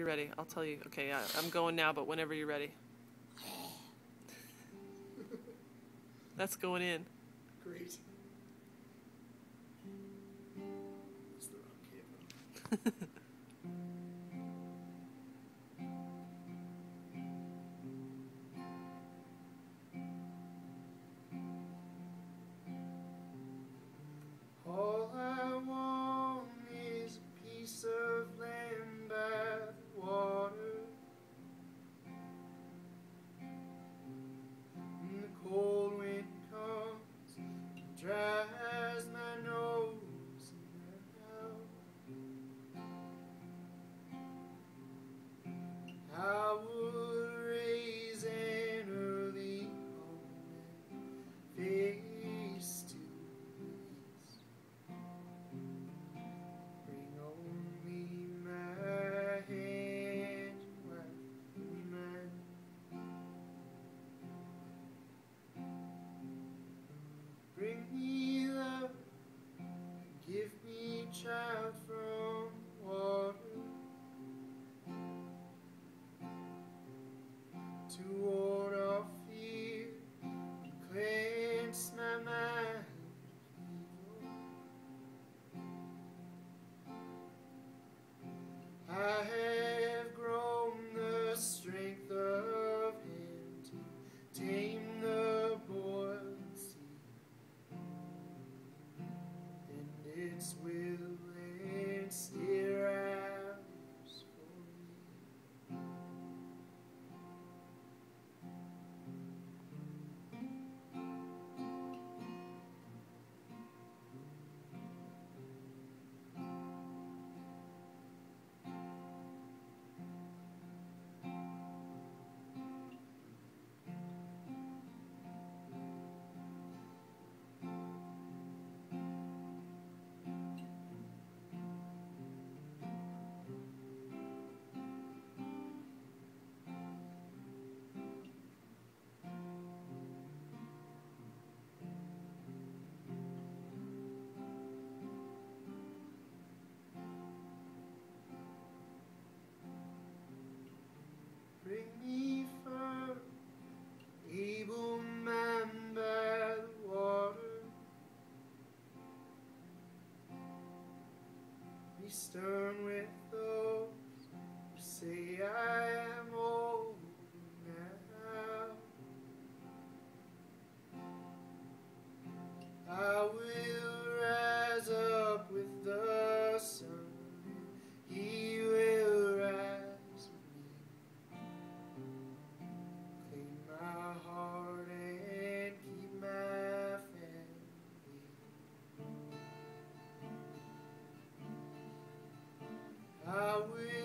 ready, I'll tell you. Okay, I'm going now, but whenever you're ready. That's going in. Great. That's the wrong camera. All I want is a piece of land by the water, and the cold wind comes and dries my nose and I would raise an early home and face to east. Bring only my hand, wife and mine. Bring me love, give me child from water, to ward off fear and cleanse my mind of evil. I have grown the strength of hand to tame the boiled sea, and its will and steer hours for me. Bring me firm, able man by the water. Be stern with those who say I am old now. I will rise up with the sun, and he will rise with me. Clean my heart and keep my family. I will